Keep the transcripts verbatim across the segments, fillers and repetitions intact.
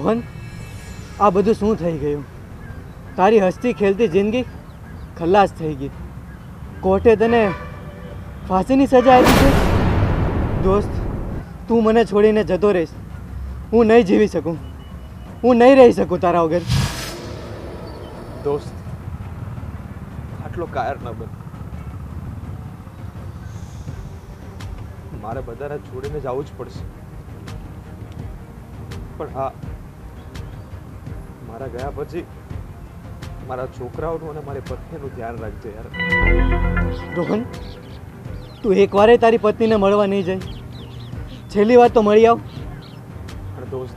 રોહન, આ બધું શું થઈ ગયું? તારી હસતી ખેલતી જિંદગી ખલાસ થઈ ગઈ. કોર્ટે તને ફાંસીની સજા આપી છે. દોસ્ત, તું મને છોડીને જતો રહીશ, હું નહીં જીવી શકું, હું નહીં રહી શકું તારા વગર. દોસ્ત, આટલો કાયર ન બન. મારે બધાને છોડીને જવું જ પડશે, પણ આ મારા ગયા પછી મારા છોકરાઓનું અને મારી પત્નીનું ધ્યાન રાખજે યાર. રોહન, તું એકવારે તારી પત્નીને મળવા નહીં જાય. છેલ્લી વાર તો મળી આવ. અને દોસ્ત,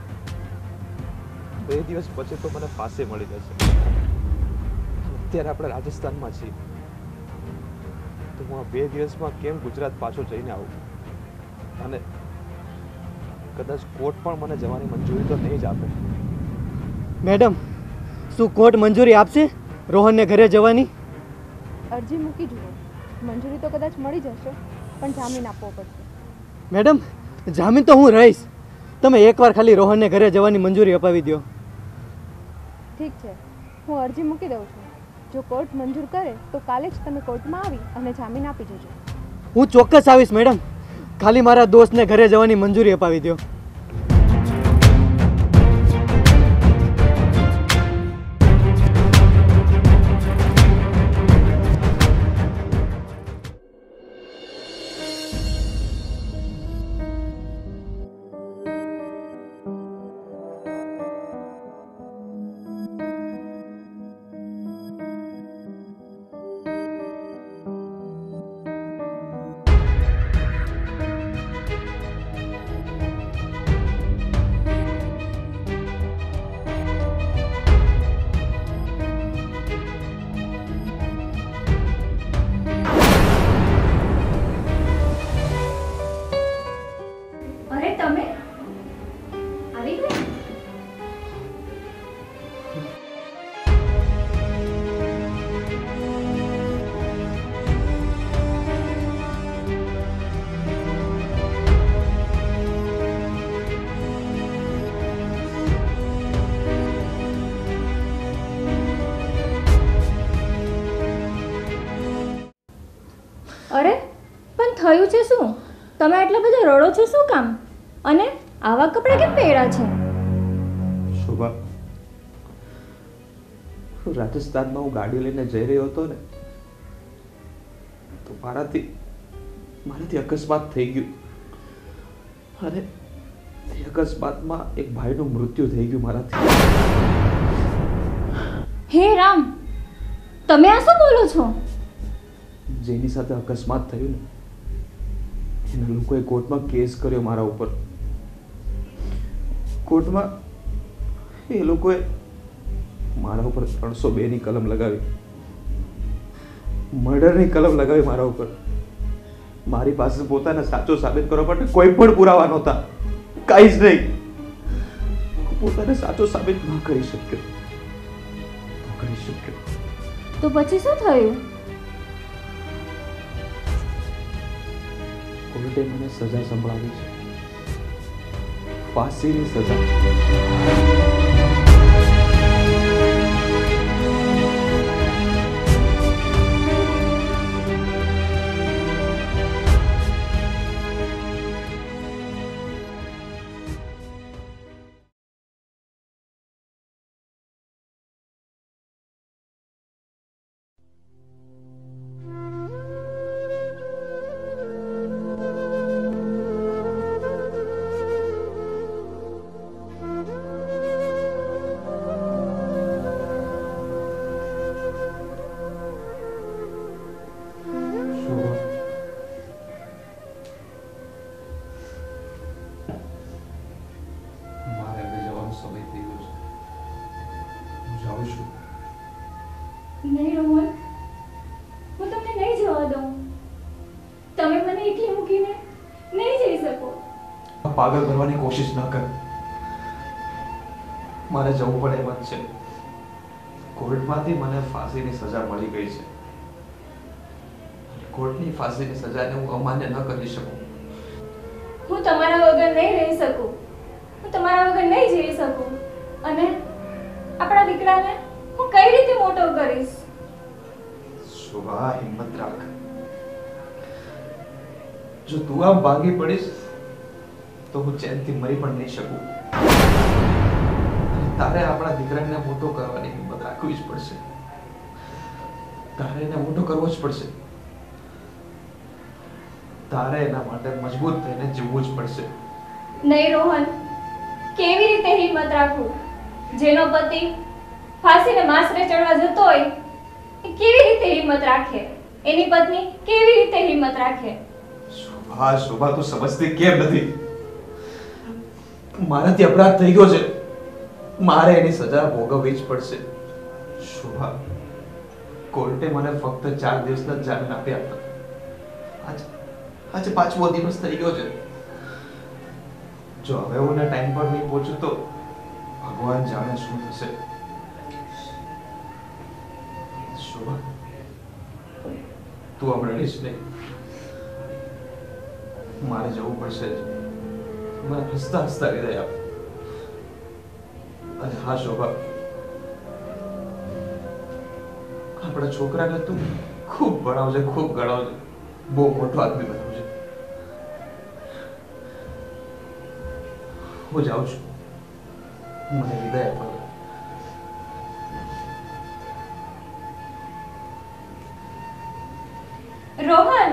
બે દિવસ પછી તો મને ફાંસી મળી જશે. અત્યારે આપણે રાજસ્થાનમાં છીએ, તો હું આ બે દિવસમાં કેમ ગુજરાત પાછો જઈને આવું? અને કદાચ કોર્ટ પણ મને જવાની મંજૂરી તો નહીં જ આપે. મેડમ, શું કોર્ટ મંજૂરી આપશે રોહનને ઘરે જવાની? અરજી મૂકી જુઓ, મંજૂરી તો કદાચ મળી જશે, પણ જામીન આપવો પડશે. મેડમ, જામીન તો હું રહીશ, તમે એકવાર ખાલી રોહનને ઘરે જવાની મંજૂરી અપાવી દો. ઠીક છે, હું અરજી મૂકી દઉં છું. જો કોર્ટ મંજૂર કરે તો કાલે જ તમે કોર્ટમાં આવી અને જામીન આપી જજો. હું ચોક્કસ આવીશ મેડમ, ખાલી મારા દોસ્તને ઘરે જવાની મંજૂરી અપાવી દો. અરે પણ થયું છે શું? તમે આટલા બધા રડો છો શું કામ? અને આવા કપડાં કેમ પહેર્યા છે? શોભા, રાજસ્થાનમાં હું ગાડી લઈને જઈ રહ્યો હતો ને, તો મારાથી મારાથી અકસ્માત થઈ ગયું. અને એ અકસ્માતમાં એક ભાઈનું મૃત્યુ થઈ ગયું મારાથી. હે રામ, તમે આ શું બોલો છો? જેની સાથે અકસ્માત થયું ને, એના લોકોએ કોર્ટમાં કેસ કર્યો મારા ઉપર. કોર્ટમાં એ લોકોએ મારા ઉપર ત્રણસો બે ની કલમ લગાવી, મર્ડરની કલમ લગાવી મારા ઉપર. મારી પાસે પોતાને સાચો સાબિત કરવા માટે કોઈ પણ પુરાવા નહોતા, કાંઈ જ નહીં. પોતાને સાચો સાબિત ન કરી શક્યો ન કરી શક્યો તો પછી શું થયું? કોર્ટે મને સજા સંભળાવી છે, ફાંસીની સજા. નહીં રોહન, હું તમને નહીં જવા દઉં. તમે મને એકલી મૂકીને નહીં જઈ શકો. પાગલ બનવાની કોશિશ ન કર. મારે જવું પડે એમ જ છે. કોર્ટમાંથી મને ફાંસીની સજા મળી ગઈ છે. કોર્ટની ફાંસીની સજાને હું અમાન્ય ન કરી શકું. હું તમારા વગર નહીં રહી શકું. હું તમારા વગર નહીં જીવી શકું. અને આપણા દીકરાને હું કઈ રીતે મોટો કરીશ? શોભા, હિંમત રાખ. જો તું આમ ભાગી પડીશ તો હું ચેનથી મરી પણ નહીં શકું. તારે આપણા દીકરાને મોટો કરવાની હિંમત રાખવી જ પડશે. તારે એને મોટો કરવો જ પડશે. તારે એના માટે મજબૂત થઈને જીવવું જ પડશે. નહીં રોહન, કેવી રીતે હિંમત રાખું? જેનો પતિ ફાંસીને માસરે ચડવા જતો હોય એ કેવી રીતે હિંમત રાખે? એની પત્ની કેવી રીતે હિંમત રાખે? શોભા, શોભા, તું સમજતી કેમ નથી? મારાથી અપરાધ થઈ ગયો છે, મારે એની સજા ભોગવવી જ પડશે. શોભા, કોર્ટે મને ફક્ત ચાર દિવસના જામીન આપ્યા હતા. આજ આજે પાંચમો દિવસ થઈ ગયો છે. જો હવે હું ટાઈમ પર નહીં પહોંચું તો ભગવાન જાણે શું થશે. શોભા, તું હમણાં રડીશ નહીં. મારે જવું પડશે. મને હસતા હસતા વિદાય આપ. અને હા શોભા, આપણા છોકરાને તું ખૂબ ભણાવજે, ખૂબ ગણાવજે, બહુ મોટો આદમી બનાવજે. હું જાઉં છું. મને વિદાય આપો. રોહન,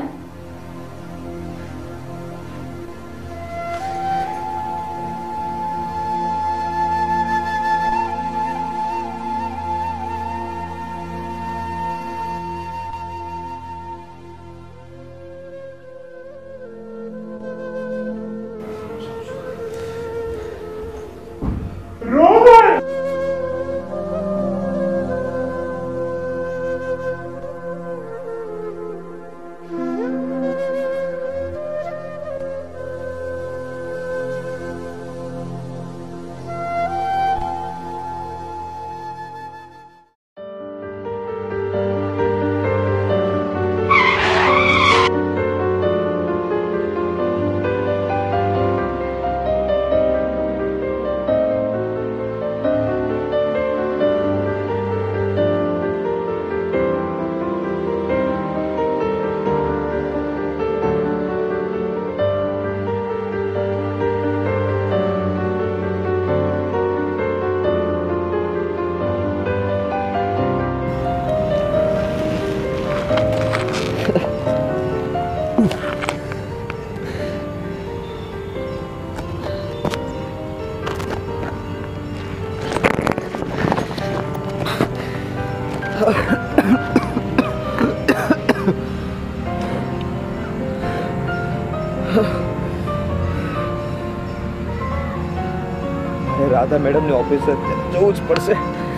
રાધા મેડમ ની ઓફિસે જવું જ પડશે.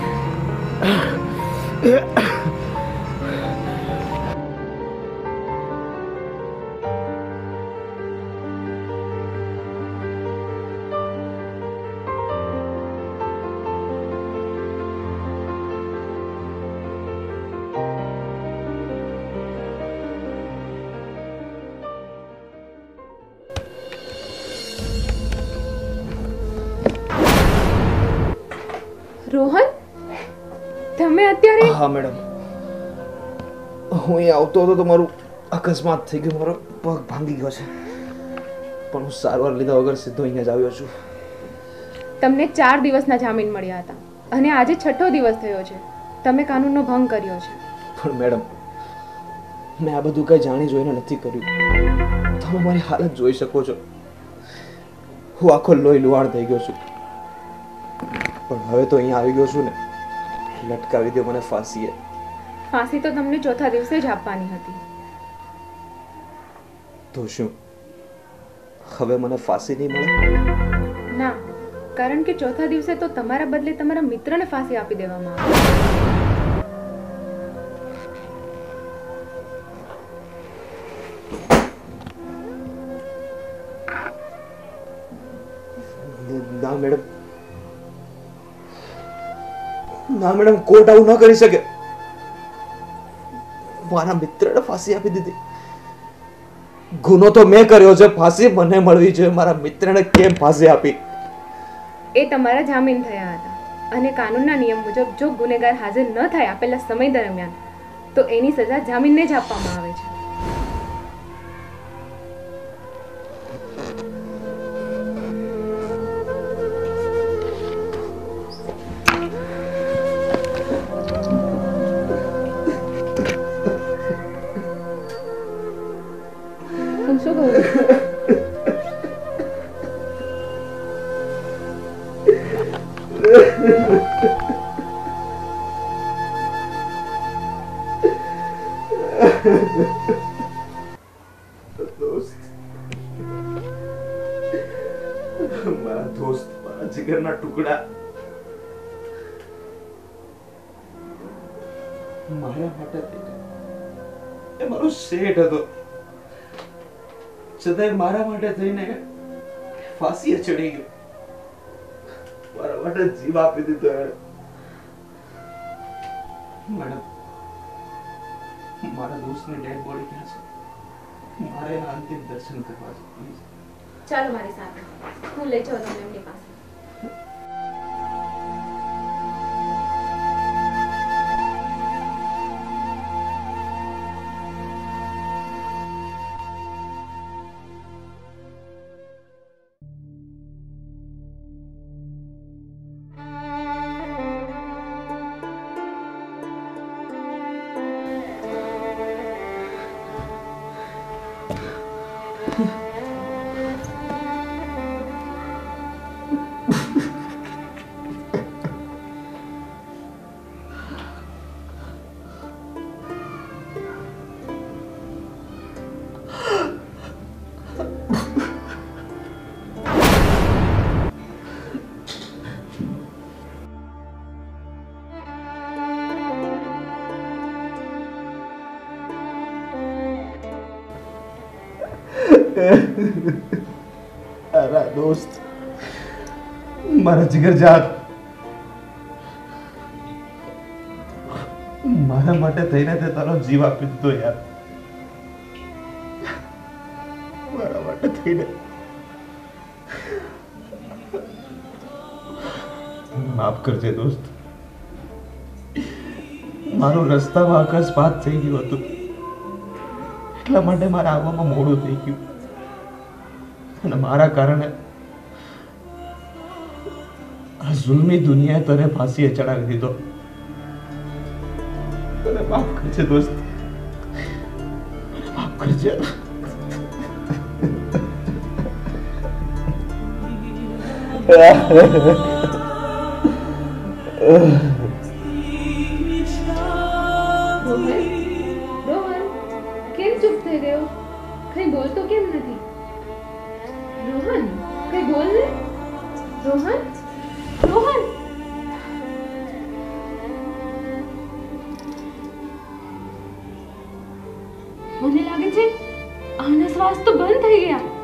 રોહન, તમે અત્યારે? હા મેડમ, હું અહીં આવતો હતો તો મારું અકસ્માત થઈ ગયું. મારો પગ ભાંગી ગયો છે, પણ હું સારવાર લીધા વગર સીધો અહીંયા જ આવ્યો છું. તમને ચાર દિવસના જામીન મળ્યા હતા અને આજે છઠ્ઠો દિવસ થયો છે. તમે કાનૂનનો ભંગ કર્યો છે. પણ મેડમ, મેં આ બધું કઈ જાણી જોઈને નથી કર્યું. તમે મારી હાલત જોઈ શકો છો. હું આખો લોહી લુહાણ થઈ ગયો છું. પણ હવે તો અહીંયા આવી ગયો છું ને, લટકાવી દો મને ફાંસીએ. ફાંસી તો તમને ચોથા દિવસે જ આપવાની હતી. તો શું હવે મને ફાંસી નહીં મળે? ના, કારણ કે ચોથા દિવસે તો તમારા બદલે તમારા મિત્રને ફાંસી આપી દેવામાં આવે. ના મેડમ, ના મેડમ, કોર્ટ આવું ન કરી શકે. મારા મિત્રને ફાંસી આપી દીધી. ગુનો તો મેં કર્યો છે, ફાંસી મને મળવી જોઈએ. મારા મિત્રને કેમ ફાંસી આપી? એ તમારા જામીન થયા હતા અને કાનૂનના નિયમ મુજબ જો ગુનેગાર હાજર ન થાય આપેલા સમય દરમિયાન તો એની સજા જામીનને જ આપવામાં આવે છે. હું શું કહું? દોસ્ત, મારા દોસ્ત, મારા જીગરના ટુકડા, મારા માટે એ મારો શેઠ હતો, છતાંય મારા માટે થઈને ફાંસીએ ચડી ગયો, મારા માટે જીવ આપી દીધો યાર. મેડમ, મારા દોસ્તની ડેડ બોડી ક્યાં છે? મારે એના અંતિમ દર્શન કરવા છે, પ્લીઝ. ચાલો મારી સાથે, હું લઈ જાઉં તમને એમની પાસે. અરે દોસ્ત, મારા જીગરજાન, મારા માટે થઈને તે તારો જીવ આપી દીધો યાર. મારા માટે થઈને માફ કરજે દોસ્ત. મારું રસ્તામાં અકસ્માત થઈ ગયું હતું, એટલા માટે મારે આવવામાં મોડું થઈ ગયું અને મારા કારણે આ જુલ્મી દુનિયાએ તને ફાંસીએ ચડાવી દીધો. તને માફ કરજે દોસ્ત, માફ કરજે. રોહન, રોહન, કેમ ચૂપ થઈ ગયો? કઈ બોલતો કેમ નથી? રોહન, કઈ બોલ ને. રોહન, રોહન. મને લાગે છે આના શ્વાસ તો બંધ થઈ ગયા.